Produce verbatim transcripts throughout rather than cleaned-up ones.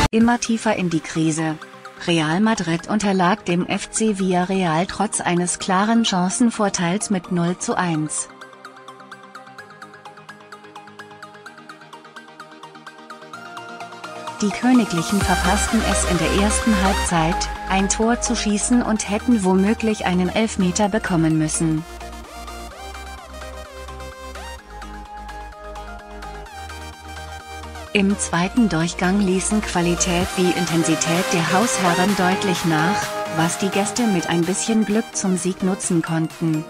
immer tiefer in die Krise. Real Madrid unterlag dem F C Villarreal trotz eines klaren Chancenvorteils mit null zu eins. Die Königlichen verpassten es in der ersten Halbzeit, ein Tor zu schießen und hätten womöglich einen Elfmeter bekommen müssen. Im zweiten Durchgang ließen Qualität wie Intensität der Hausherren deutlich nach, was die Gäste mit ein bisschen Glück zum Sieg nutzen konnten.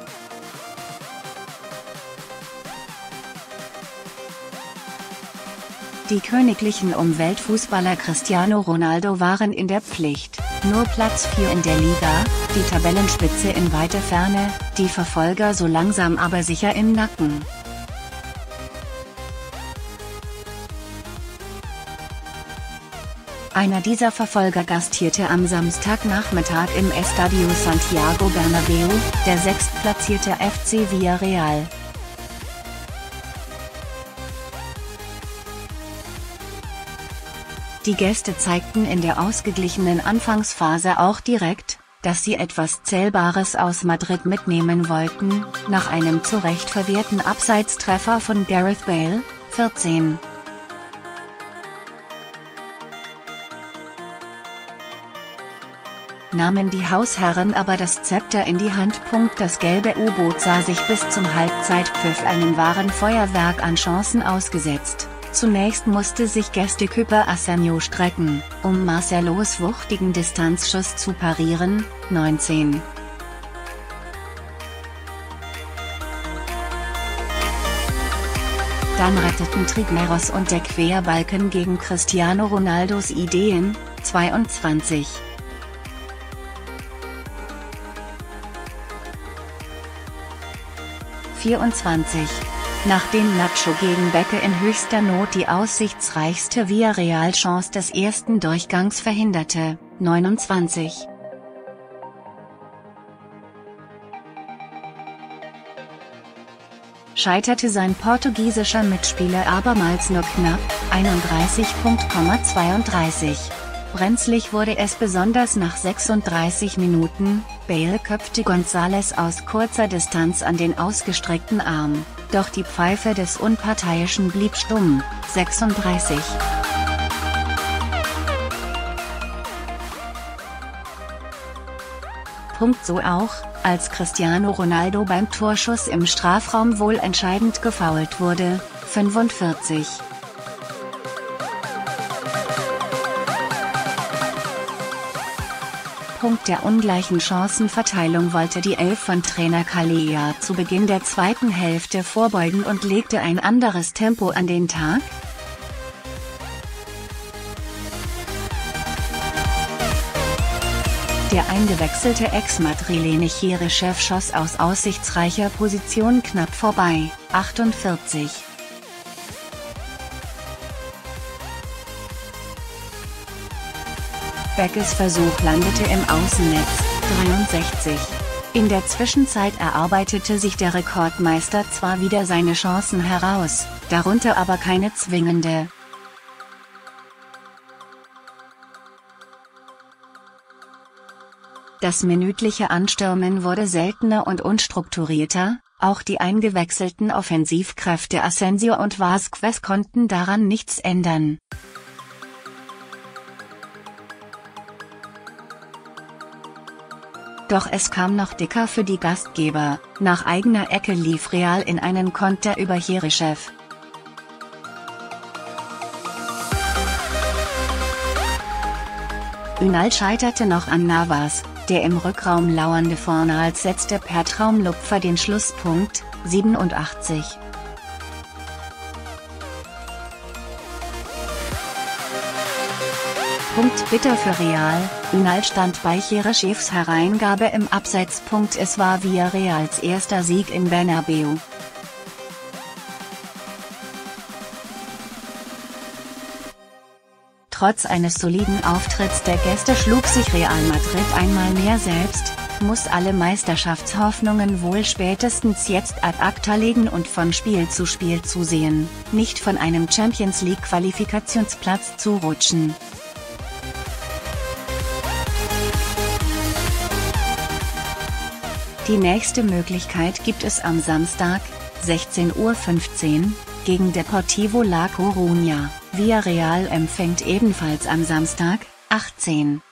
Die Königlichen um Weltfußballer Cristiano Ronaldo waren in der Pflicht, nur Platz vier in der Liga, die Tabellenspitze in weiter Ferne, die Verfolger so langsam aber sicher im Nacken. Einer dieser Verfolger gastierte am Samstagnachmittag im Estadio Santiago Bernabéu, der sechstplatzierte F C Villarreal. Die Gäste zeigten in der ausgeglichenen Anfangsphase auch direkt, dass sie etwas Zählbares aus Madrid mitnehmen wollten, nach einem zu Recht verwehrten Abseitstreffer von Gareth Bale, vierzehn. Nahmen die Hausherren aber das Zepter in die Hand. Das gelbe U-Boot sah sich bis zum Halbzeitpfiff einem wahren Feuerwerk an Chancen ausgesetzt. Zunächst musste sich Gästekeeper Asenjo strecken, um Marcelos wuchtigen Distanzschuss zu parieren, neunzehn. Dann retteten Trigueros und der Querbalken gegen Cristiano Ronaldos Ideen, zweiundzwanzig. vierundzwanzig. Nachdem Nacho gegen Becke in höchster Not die aussichtsreichste Villarreal-Chance des ersten Durchgangs verhinderte, neunundzwanzig. Scheiterte sein portugiesischer Mitspieler abermals nur knapp, einunddreißig. zweiunddreißig. Brenzlig wurde es besonders nach sechsunddreißig Minuten, Bale köpfte González aus kurzer Distanz an den ausgestreckten Arm, doch die Pfeife des Unparteiischen blieb stumm, sechsunddreißig. Punkt so auch, als Cristiano Ronaldo beim Torschuss im Strafraum wohl entscheidend gefoult wurde, fünfundvierzig. Punkt der ungleichen Chancenverteilung wollte die Elf von Trainer Calleja zu Beginn der zweiten Hälfte vorbeugen und legte ein anderes Tempo an den Tag. Der eingewechselte Ex-Madrilene-Chef schoss aus aussichtsreicher Position knapp vorbei, achtundvierzig. Beckes Versuch landete im Außennetz, dreiundsechzig. In der Zwischenzeit erarbeitete sich der Rekordmeister zwar wieder seine Chancen heraus, darunter aber keine zwingende. Das minütliche Anstürmen wurde seltener und unstrukturierter, auch die eingewechselten Offensivkräfte Asensio und Vázquez konnten daran nichts ändern. Doch es kam noch dicker für die Gastgeber, nach eigener Ecke lief Real in einen Konter über Jerichev. Ünal scheiterte noch an Navas, der im Rückraum lauernde Fornals setzte per Traumlupfer den Schlusspunkt, siebenundachtzig. Punkt bitter für Real, Ünal stand bei Cherechevs Hereingabe im Abseits. Es war Villarreals erster Sieg in Bernabéu. Trotz eines soliden Auftritts der Gäste schlug sich Real Madrid einmal mehr selbst, muss alle Meisterschaftshoffnungen wohl spätestens jetzt ad acta legen und von Spiel zu Spiel zusehen, nicht von einem Champions-League-Qualifikationsplatz zu rutschen. Die nächste Möglichkeit gibt es am Samstag, sechzehn Uhr fünfzehn, gegen Deportivo La Coruña. Villarreal empfängt ebenfalls am Samstag, achtzehn